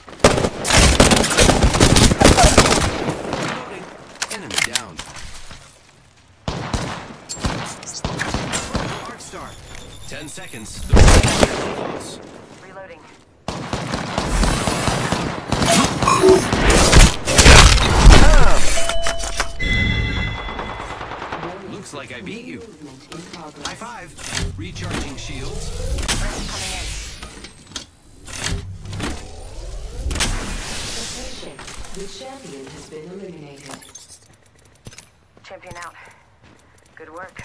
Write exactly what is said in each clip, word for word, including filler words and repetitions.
Reloading. Enemy down. Arc star. Ten seconds. The close. Reloading. Looks like I beat you. High five. Recharging shields. Friends coming in. Attention. The champion has been eliminated. Champion out. Good work.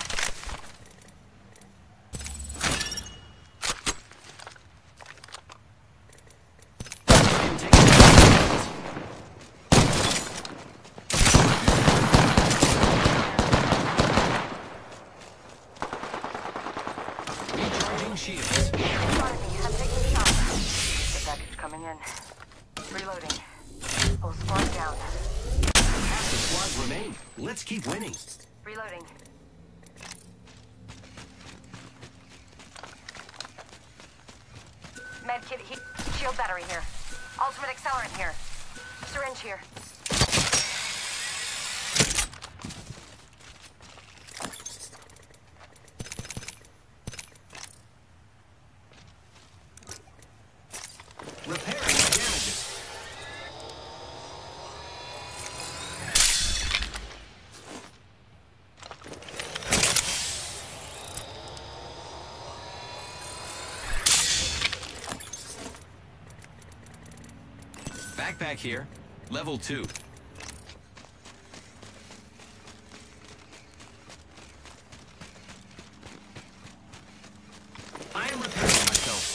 Recharging shields. Spotted me. I'm taking shots. The package coming in. Reloading. Whole squad down. Half the squad remain. Let's keep winning. Reloading. Medkit heat. Shield battery here. Ultimate accelerant here. Syringe here. Repairing my damages. Backpack here. Level two. I am repairing myself.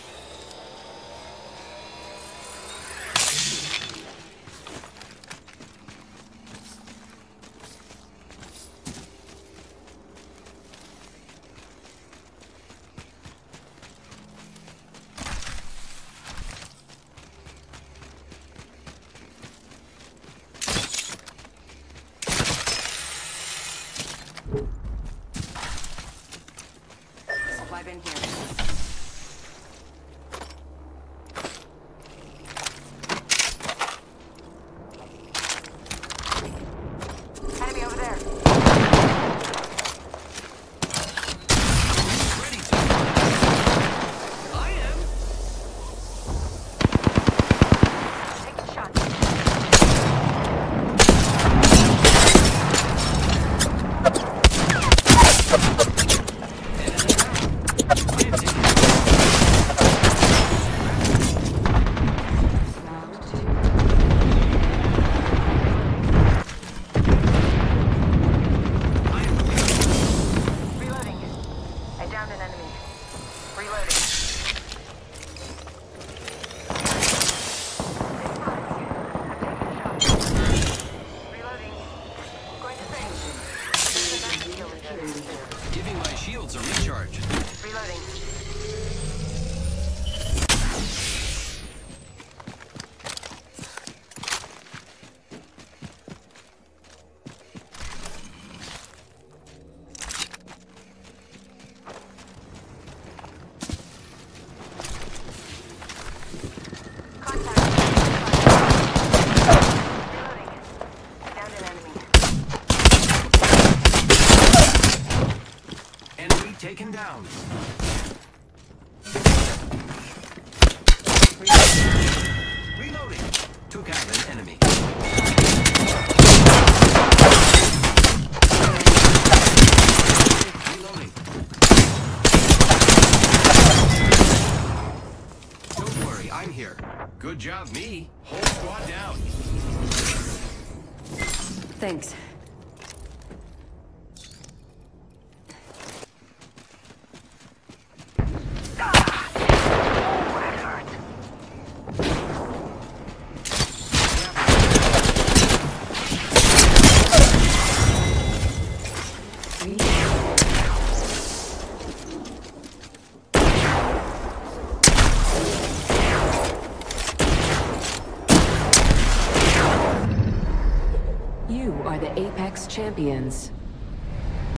Supply bin here. Enemy over there. Ready to. I am. Taking shots. Round two. Reloading. I downed an enemy. Reloading. Reloading. Going to save. Giving my shields a recharge. Reloading. Contact. Reloading. Downed an enemy. Enemy taken down. Reloading. Took out an enemy. Reloading. Don't worry, I'm here. Good job, me. Whole squad down. Thanks. You are the Apex Champions.